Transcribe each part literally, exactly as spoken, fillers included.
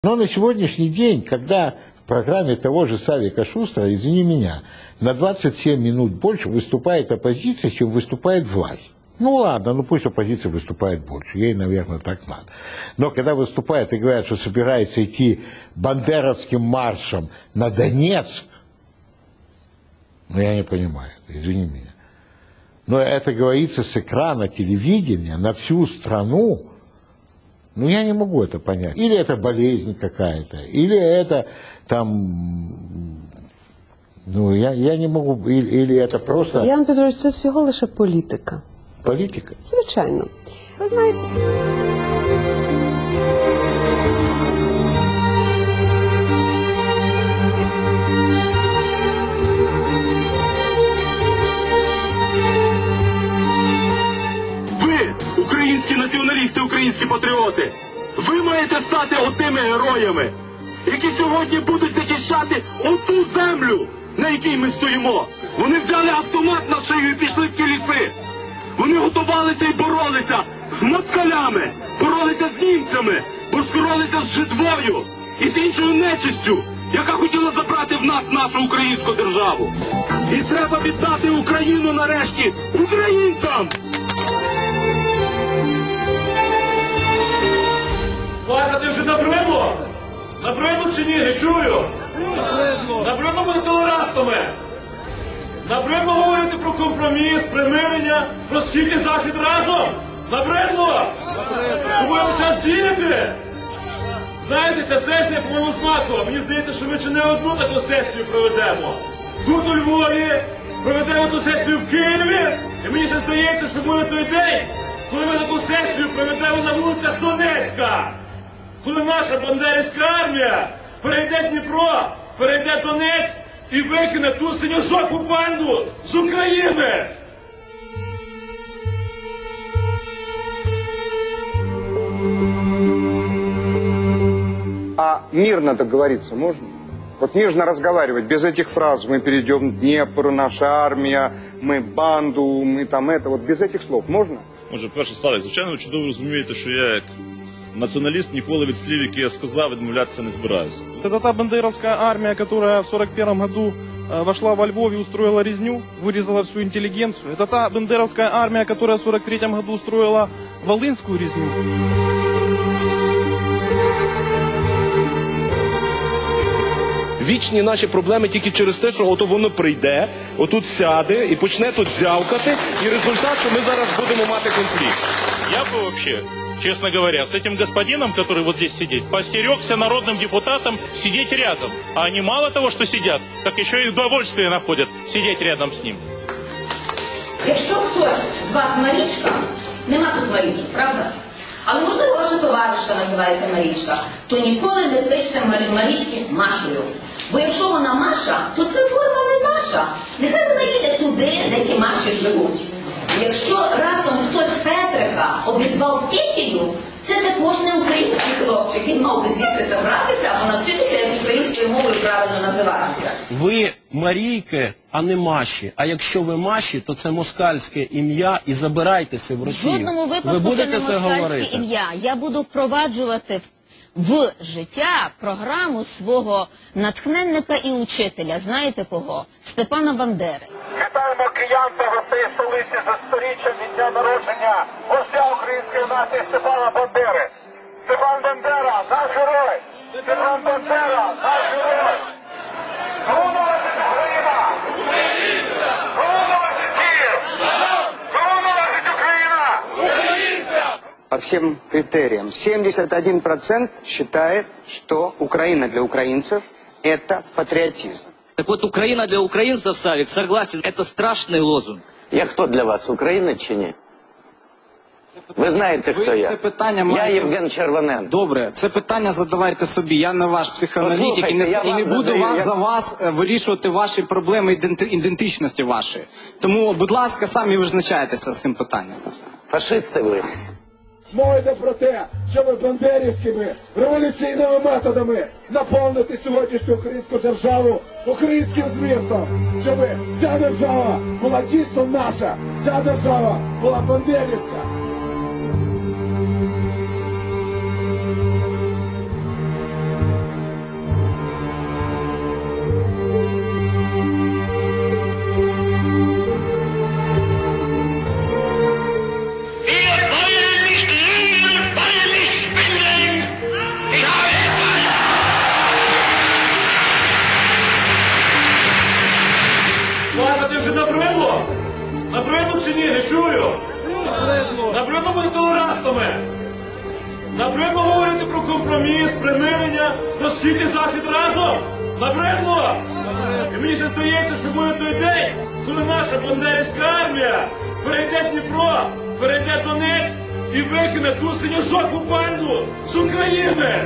Но на сегодняшний день, когда в программе того же Савика Шустера, извини меня, на двадцать семь минут больше выступает оппозиция, чем выступает власть. Ну ладно, ну пусть оппозиция выступает больше, ей, наверное, так надо. Но когда выступает и говорят, что собирается идти бандеровским маршем на Донецк, ну я не понимаю, извини меня. Но это говорится с экрана телевидения на всю страну. Ну, я не могу это понять. Или это болезнь какая-то, или это там, ну, я, я не могу, или, или это просто... Ян Петрович, це всього лише політика. Політика? Звичайно. Ви знаєте... Ви, українські націоналісти, українські патріоти, ви маєте стати отими героями, які сьогодні будуть захищати оту землю, на якій ми стоїмо. Вони взяли автомат на шию і пішли в ті ліси. Вони готувалися і боролися з москалями, боролися з німцями, боролися з жидвою і з іншою нечистю, яка хотіла забрати в нас нашу українську державу. І треба віддати Україну нарешті українцям! Плакати вже набридло? Набридло чи ні? Не чую. Набридло бути толерантами. Набридло говорити про компроміс, примирення, про схід і захід разом. Набридло? Тому час діяти. Знаєте, ця сесія, по-моєму, знакова. Мені здається, що ми ще не одну таку сесію проведемо. Тут у Львові, проведемо ту сесію в Києві. І мені ще здається, що буде той день, коли ми таку сесію проведемо на вулицях Донецька. Коли наша бандерівська армія перейде Дніпро, перейде Донець і викине ту синьо-жовту банду з України. А мирно договориться можно? Вот нежно разговаривать, без этих фраз. Мы перейдем Днепр, наша армия, мы банду, мы там это. Вот без этих слов можно? Може, перше, Славик, звичайно, ви чудово розумієте, що я як націоналіст ніколи від слів, які я сказав, відмовлятися не збираюся. Это та бандеровская армия, которая в сорок первом году вошла во Львов и устроила резню, вырезала всю интеллигенцию. Это та бандеровская армия, которая в сорок третьем году устроила волынскую резню. Вічні наші проблеми тільки через те, що ото воно прийде, отут сяде і почне тут дзявкати, і результат, що ми зараз будемо мати конфлікт. Я бы вообще, честно говоря, с этим господином, который вот здесь сидит, постерегся народным депутатам сидеть рядом. А они мало того, что сидят, так еще и удовольствие находят сидеть рядом с ним. Якщо хтось з вас Марічка, нема тут Марічок, правда? Але можливо ваша товаришка називається Марічка, то ніколи не кличте Марічки Машою. Бо якщо вона Маша, то це форма не наша. Нехай вона їде туди, де ті Маші живуть. Якщо разом хтось Петрика обізвав Петію, це також не український хлопчик. Він мав би звідси забратися або навчитися, як українською мовою правильно називатися. Ви Марійки, а не Маші. А якщо ви Маші, то це москальське ім'я і забирайтеся в Росію. В жодному випадку ви будете це це не москальське говорити? ім'я. Я буду впроваджувати в життя програму свого натхненника і учителя. Знаєте кого? Степана Бандери. Вітаємо киян та гостей столиці за сторіччям від дня народження вождя української нації Степана Бандери. Степан Бандера, наш герой! Степан Бандера, наш герой! Головнувати Україна! Українця! Головнувати Київ! Головнувати Україна! Українця! По всем критериям. семьдесят один процент считает, что Украина для украинцев – это патриотизм. Так вот, Украина для украинцев, Савик, согласен, это страшный лозунг. Я хто для вас, Україна чи ні? Ви знаєте, хто я? Це питання я маєте... Євген Червоненко. Добре, це питання задавайте собі. Я не ваш психоаналітик і не, і не буду задаю, вас, я... за вас вирішувати ваші проблеми іденти... ідентичності вашої. Тому, будь ласка, самі визначайтеся з цим питанням. Фашисти ви. Мова йде про те, щоб бандерівськими революційними методами наповнити сьогоднішню українську державу українським змістом. Щоб ця держава була дійсно наша, ця держава була бандерівська. не чую. Набридло бути толерантами. Набридло говорити про компроміс, примирення, про схід і захід разом. Набридло. І мені ще здається, що буде той день, коли наша бандерівська армія перейде Дніпро, перейде Донець і викине ту синьо-жовту банду з України.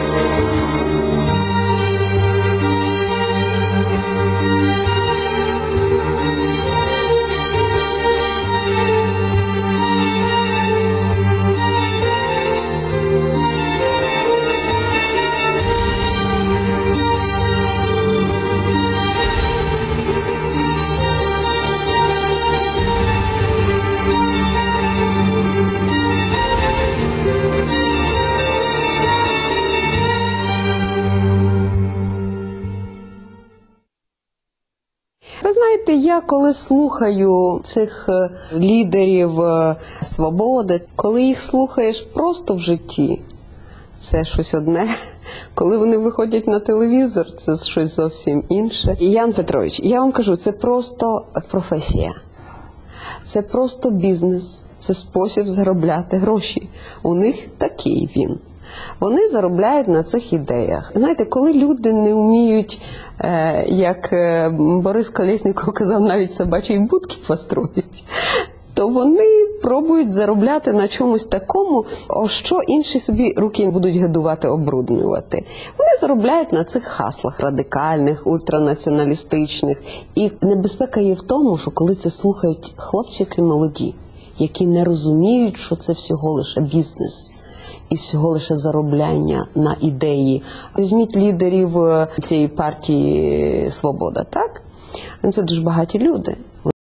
Ви знаєте, я коли слухаю цих е, лідерів е, свободи, коли їх слухаєш просто в житті, це щось одне. Коли вони виходять на телевізор, це щось зовсім інше. І, Ян Петрович, я вам кажу, це просто професія. Це просто бізнес, це спосіб заробляти гроші. У них такий він. Вони заробляють на цих ідеях. Знаєте, коли люди не вміють, е, як е, Борис Колєсніков казав, навіть собачі будки построїть, то вони пробують заробляти на чомусь такому, о що інші собі руки будуть годувати, обруднювати. Вони заробляють на цих хаслах радикальних, ультранаціоналістичних. І небезпека є в тому, що коли це слухають хлопчики молоді, які не розуміють, що це всього лише бізнес і всього лише заробляння на ідеї. Візьміть лідерів цієї партії «Свобода», так? Це дуже багаті люди.